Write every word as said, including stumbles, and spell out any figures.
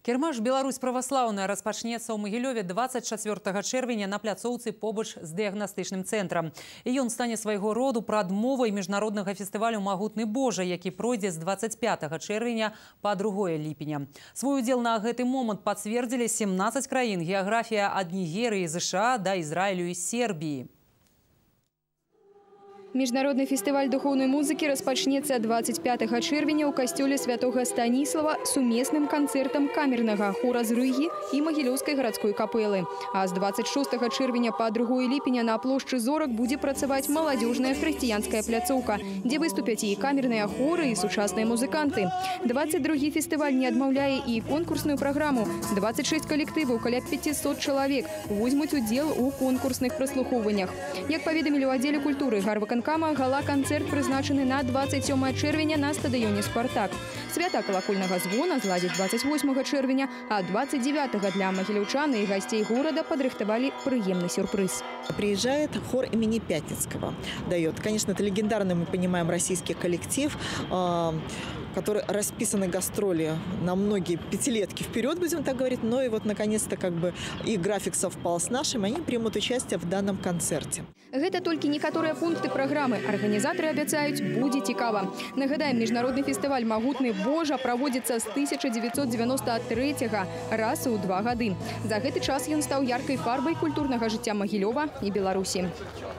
Кірмаш «Беларусь праваслаўная» распачнецца ў Магілёве двадцать чацвёртага чэрвеня на пляцоўцы побач з дыягнастычным цэнтрам. І ён стане свайго роду прадмовай міжнароднага фестывалю «Магутны Божа», які пройдзе з двадцать пятага чэрвеня па другое ліпеня. Свой удзел на гэты момант пацвердзілі семнаццаць краін, геаграфія ад Нігерыі, ЗША да Ізраілю і Сербіі. Міжнародны фестываль духовной музыкі распачнецца двадцать пятага чэрвеня ў касцёле святога Станіслава сумесным канцэртам камернага хора з Рыгі і Магілёўскай гарадской капэлы. А з двадцать шостага чэрвеня па другое ліпеня на плошчы Зорак будзе працаваць маладзёжная хрысціянская пляцоўка, дзе выступяць і камерныя хоры, і сучасныя музыканты. двадцать другі фестываль не адмаўляе і конкурсную праграму. двадцать шесть калектываў, каля пятисот чалавек возьмуць удзел у конкурсных праслухоўваннях. Як паведамілі ў аддзеле культуры Гарвыканкама, гала-канцэрт прызначаны на двадцать сёмае чэрвеня на стадыёне «Спартак». Свята колокольнага звона зладзіць двадцать восьмага чэрвеня, а двадцать девятага для магілёўчан и гостей города подрыхтовали приемный сюрприз. Приезжает хор имени Пятницкого. Дает, конечно, это легендарный, мы понимаем, российский коллектив, который расписаны гастроли на многие пятилетки вперед, будем так говорить, но и вот наконец-то как бы и график совпал с нашим, они примут участие в данном концерте. Это только некоторые пункты программы. Организаторы обещают, будет цікаво. Нагадаем, международный фестиваль «Магутны Божа» проводится с тысяча девятьсот девяносто третьего раз у два года. За этот час он стал яркой фарбой культурного життя Могилева и Беларуси.